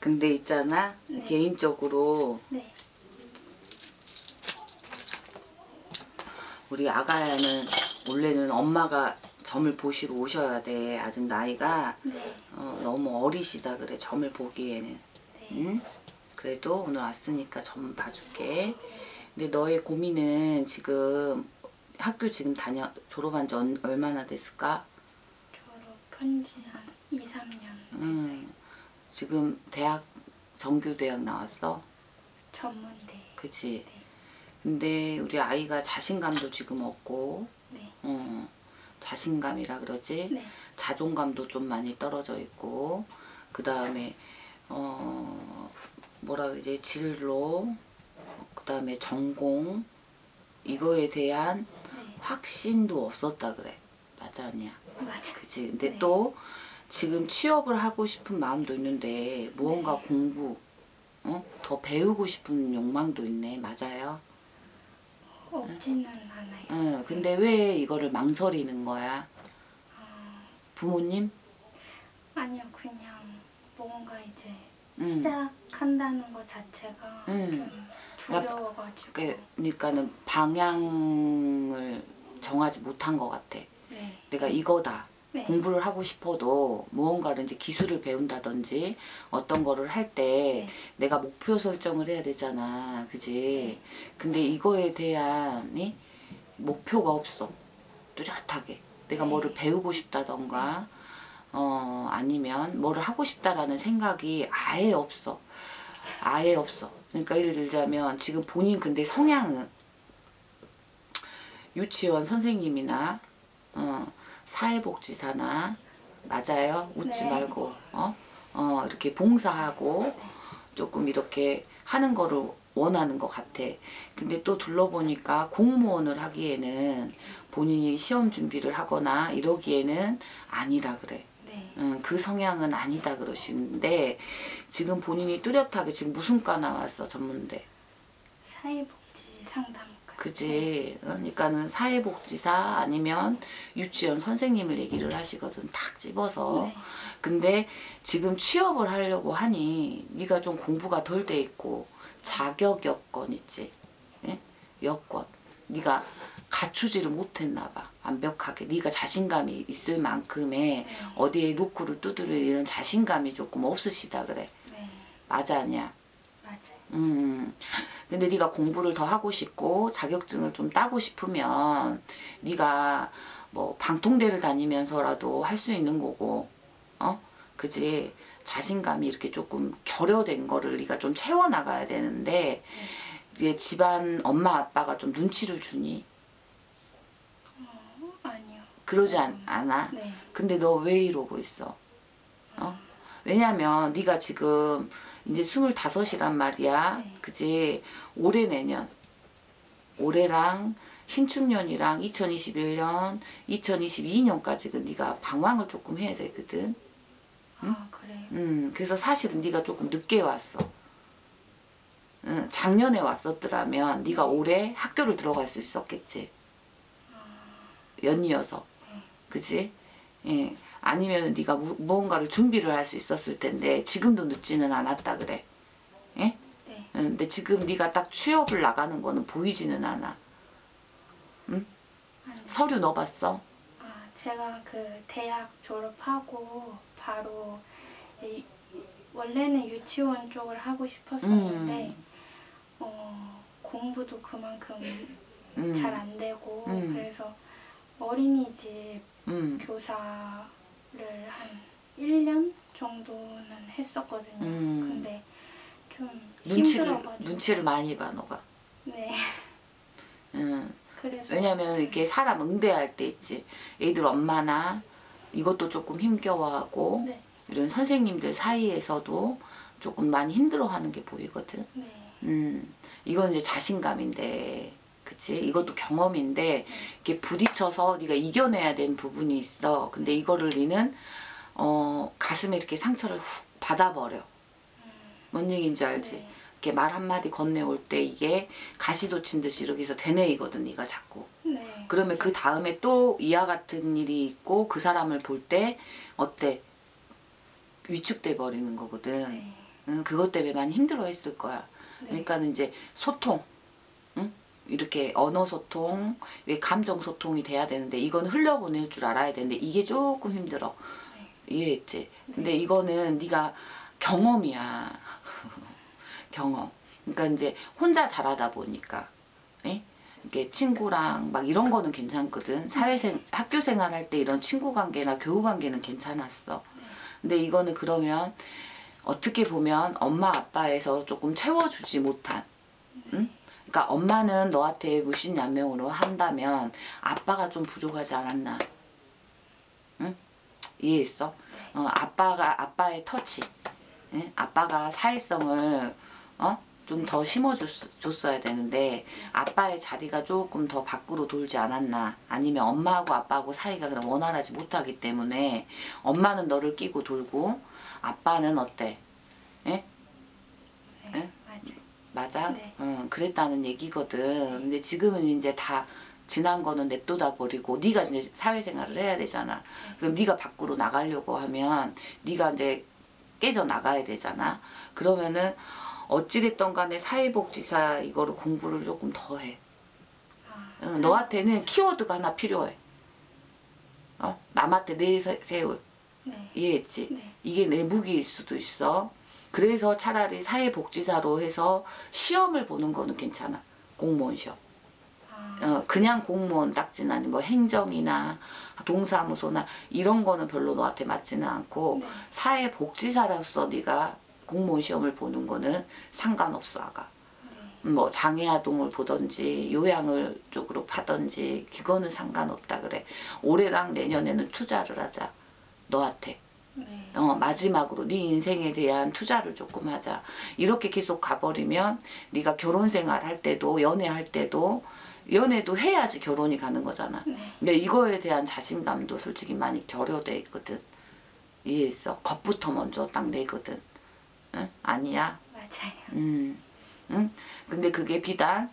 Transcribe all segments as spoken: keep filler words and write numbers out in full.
근데 있잖아, 네. 개인적으로 네. 우리 아가야는 원래는 엄마가 점을 보시러 오셔야 돼. 아직 나이가 네. 어, 너무 어리시다 그래, 점을 보기에는. 네. 응? 그래도 오늘 왔으니까 점 봐줄게. 근데 너의 고민은 지금 학교 지금 다녀 졸업한 지 얼- 얼마나 됐을까? 졸업한 지 한 이, 삼 년 됐어요. 음, 지금 대학 정규대학 나왔어? 전문대. 그치? 네. 근데 우리 아이가 자신감도 지금 없고, 네. 어, 자신감이라 그러지? 네. 자존감도 좀 많이 떨어져 있고, 그 다음에 어 뭐라 그러지? 진로, 그 다음에 전공, 이거에 대한 네. 확신도 없었다 그래. 맞아 아니야? 맞아. 그치? 근데 네. 또 지금 취업을 하고 싶은 마음도 있는데 무언가 네. 공부, 어? 더 배우고 싶은 욕망도 있네. 맞아요? 없지는 않아요. 응, 근데 왜 이거를 망설이는 거야? 어, 부모님? 아니요, 그냥 뭔가 이제 음. 시작한다는 것 자체가 음. 좀 두려워가지고. 그- 그러니까는 방향을 정하지 못한 것 같아. 네. 내가 이거다. 네. 공부를 하고 싶어도 무언가를 이제 기술을 배운다든지 어떤 거를 할 때 네. 내가 목표 설정을 해야 되잖아. 그지? 네. 근데 이거에 대한 이 목표가 없어. 뚜렷하게. 내가 네. 뭐를 배우고 싶다던가 어 아니면 뭐를 하고 싶다라는 생각이 아예 없어. 아예 없어. 그러니까 예를 들자면 지금 본인 근데 성향은 유치원 선생님이나 어, 사회복지사나 맞아요? 웃지 네. 말고 어? 어 이렇게 봉사하고 조금 이렇게 하는 거를 원하는 것 같아. 근데 또 둘러보니까 공무원을 하기에는 본인이 시험 준비를 하거나 이러기에는 아니라 그래. 네. 음, 그 성향은 아니다 그러시는데 지금 본인이 뚜렷하게 지금 무슨 과 나왔어? 전문대. 사회복지 상담과. 그지? 그러니까는 사회복지사 아니면 유치원 선생님을 얘기를 하시거든. 탁 집어서. 네. 근데 지금 취업을 하려고 하니 네가 좀 공부가 덜 돼 있고 자격 여건 있지? 예? 여건. 네가 갖추지를 못했나 봐. 완벽하게. 네가 자신감이 있을 만큼의 네. 어디에 노크를 두드릴 이런 자신감이 조금 없으시다 그래. 네. 맞아 아니야? 맞아요. 음. 근데 네가 공부를 더 하고 싶고 자격증을 좀 따고 싶으면 네가 뭐 방통대를 다니면서라도 할 수 있는 거고, 어? 그지? 자신감이 이렇게 조금 결여된 거를 네가 좀 채워나가야 되는데 네. 이제 집안 엄마 아빠가 좀 눈치를 주니? 어, 아니요. 그러지 않, 음, 않아? 네. 근데 너 왜 이러고 있어? 어? 왜냐면 네가 지금 이제 스물다섯이란 말이야. 네. 그지? 올해 내년 올해랑 신축년이랑 이천이십일 년, 이천이십이 년까지는 네가 방황을 조금 해야 되거든. 아, 그래요? 음, 그래서 사실은 네가 조금 늦게 왔어. 음, 작년에 왔었더라면 네가 올해 학교를 들어갈 수 있었겠지. 연이어서. 그지? 예. 아니면 네가 무, 무언가를 준비를 할 수 있었을 텐데 지금도 늦지는 않았다 그래. 예? 네. 음, 근데 지금 네가 딱 취업을 나가는 거는 보이지는 않아. 응? 아니, 서류 넣어봤어? 아, 제가 그 대학 졸업하고 바로 이제 원래는 유치원 쪽을 하고 싶었었는데 음. 어, 공부도 그만큼 음. 잘 안 되고 음. 그래서 어린이집 음. 교사를 한 일 년 정도는 했었거든요. 음. 근데 좀 눈치를 힘들어가지고. 눈치를 많이 봐 너가. 네. 음. 그래서 왜냐면 이렇게 사람 응대할 때 있지. 애들 엄마나 이것도 조금 힘겨워하고 네. 이런 선생님들 사이에서도 조금 많이 힘들어하는 게 보이거든. 네. 음. 이건 이제 자신감인데. 그치? 이것도 경험인데 이렇게 부딪혀서 네가 이겨내야 되는 부분이 있어. 근데 이거를 니는 어, 가슴에 이렇게 상처를 훅 받아버려. 뭔 얘기인지 알지? 네. 이렇게 말 한마디 건네올 때 이게 가시도 친 듯이 이렇게 해서 되뇌이거든, 네가 자꾸. 네. 그러면 그 다음에 또 이와 같은 일이 있고 그 사람을 볼 때 어때? 위축돼 버리는 거거든. 네. 응, 그것 때문에 많이 힘들어 했을 거야. 네. 그러니까는 이제 소통, 응? 이렇게 언어 소통, 이게 감정 소통이 돼야 되는데 이건 흘려보낼 줄 알아야 되는데 이게 조금 힘들어. 네. 이해했지? 네. 근데 이거는 네가 경험이야. 경험. 그러니까 이제 혼자 자라다 보니까, 예? 이렇게 친구랑 막 이런 거는 괜찮거든. 사회생, 학교 생활할 때 이런 친구 관계나 교우 관계는 괜찮았어. 네. 근데 이거는 그러면 어떻게 보면 엄마 아빠에서 조금 채워주지 못한, 응? 그러니까 엄마는 너한테 무신양명으로 한다면 아빠가 좀 부족하지 않았나? 응? 이해했어? 어, 아빠가 아빠의 터치, 응? 아빠가 사회성을 어? 좀 더 심어줬어야 되는데 아빠의 자리가 조금 더 밖으로 돌지 않았나, 아니면 엄마하고 아빠하고 사이가 그럼 원활하지 못하기 때문에 엄마는 너를 끼고 돌고 아빠는 어때? 예? 네. 예? 맞아요. 맞아? 네. 응, 그랬다는 얘기거든. 근데 지금은 이제 다 지난 거는 냅둬다 버리고 네가 이제 사회생활을 해야 되잖아. 그럼 네가 밖으로 나가려고 하면 네가 이제 깨져 나가야 되잖아. 그러면은 어찌됐던 간에 사회복지사 이거를 공부를 조금 더 해. 아, 응, 너한테는 키워드가 하나 필요해. 어? 남한테 내세울. 네. 이해했지? 네. 이게 내 무기일 수도 있어. 그래서 차라리 사회복지사로 해서 시험을 보는 거는 괜찮아. 공무원 시험. 아, 어, 그냥 공무원 딱지는 아니 뭐 행정이나 동사무소나 이런 거는 별로 너한테 맞지는 않고 네. 사회복지사로서 네가 공무원 시험을 보는 거는 상관없어 아가. 네. 뭐 장애아동을 보던지 요양을 쪽으로 파던지 그거는 상관없다 그래. 올해랑 내년에는 투자를 하자 너한테. 네. 어, 마지막으로 네 인생에 대한 투자를 조금 하자. 이렇게 계속 가버리면 네가 결혼 생활 할 때도 연애할 때도 연애도 해야지 결혼이 가는 거잖아. 네. 근데 이거에 대한 자신감도 솔직히 많이 결여돼 있거든. 이해했어? 겁부터 먼저 딱 내거든. 응? 아니야? 맞아요. 음, 응? 근데 그게 비단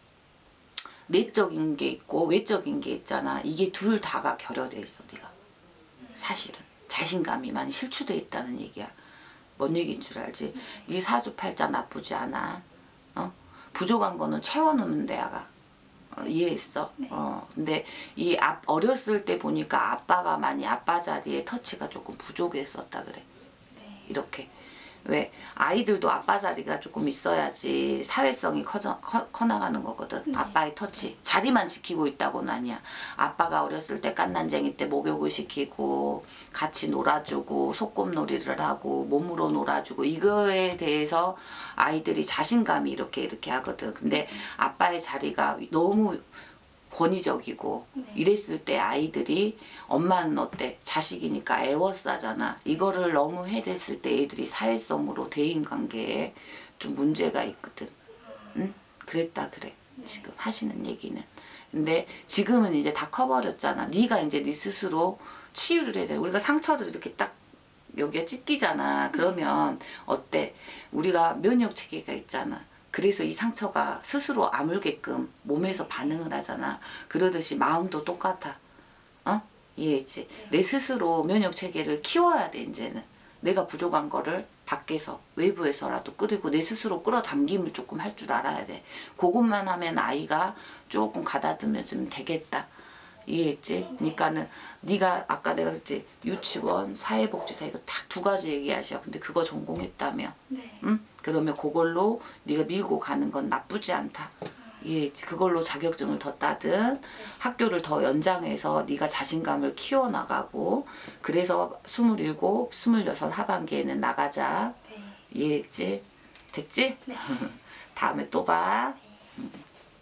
내적인 게 있고 외적인 게 있잖아. 이게 둘 다가 결여돼 있어, 네가. 사실은 자신감이 많이 실추돼 있다는 얘기야. 뭔 얘기인 줄 알지? 네 사주팔자 나쁘지 않아. 어? 부족한 거는 채워놓으면 돼, 아가. 어, 이해했어? 네. 어, 근데 이 앞, 어렸을 때 보니까 아빠가 많이 아빠 자리에 터치가 조금 부족했었다 그래. 네. 이렇게. 왜? 아이들도 아빠 자리가 조금 있어야지 사회성이 커져, 커, 커나가는 거거든. 네. 아빠의 터치. 자리만 지키고 있다고는 아니야. 아빠가 어렸을 때 갓난쟁이 때 목욕을 시키고 같이 놀아주고 소꿉놀이를 하고 몸으로 놀아주고 이거에 대해서 아이들이 자신감이 이렇게 이렇게 하거든. 근데 아빠의 자리가 너무 권위적이고 네. 이랬을 때 아이들이 엄마는 어때? 자식이니까 애워싸잖아. 이거를 너무 해댔을 때 애들이 사회성으로 대인관계에 좀 문제가 있거든. 응? 그랬다 그래. 지금 하시는 얘기는. 근데 지금은 이제 다 커버렸잖아. 네가 이제 네 스스로 치유를 해야 돼. 우리가 상처를 이렇게 딱 여기에 찢기잖아. 그러면 어때? 우리가 면역 체계가 있잖아. 그래서 이 상처가 스스로 아물게끔 몸에서 반응을 하잖아. 그러듯이 마음도 똑같아. 어? 이해했지? 내 스스로 면역 체계를 키워야 돼. 이제는 내가 부족한 거를 밖에서 외부에서라도 끓이고 내 스스로 끌어당김을 조금 할 줄 알아야 돼. 그것만 하면 아이가 조금 가다듬어주면 되겠다. 이해했지? 그러니까는 네가 아까 내가 그랬지 유치원, 사회복지사 이거 딱 두 가지 얘기하셔. 근데 그거 전공했다며. 네. 응? 그러면 그걸로 네가 밀고 가는 건 나쁘지 않다. 이해했지? 그걸로 자격증을 더 따든 학교를 더 연장해서 네가 자신감을 키워나가고 그래서 스물일곱, 스물여섯 하반기에는 나가자. 네. 이해했지? 됐지? 네. 다음에 또 봐. 네.